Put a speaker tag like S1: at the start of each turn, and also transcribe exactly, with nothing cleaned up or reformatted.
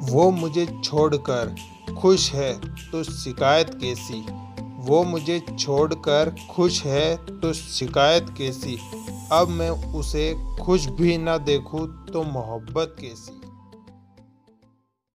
S1: वो मुझे छोड़कर खुश है तो शिकायत कैसी। वो मुझे छोड़कर खुश है तो शिकायत कैसी। अब मैं उसे खुश भी ना देखूं तो मोहब्बत कैसी।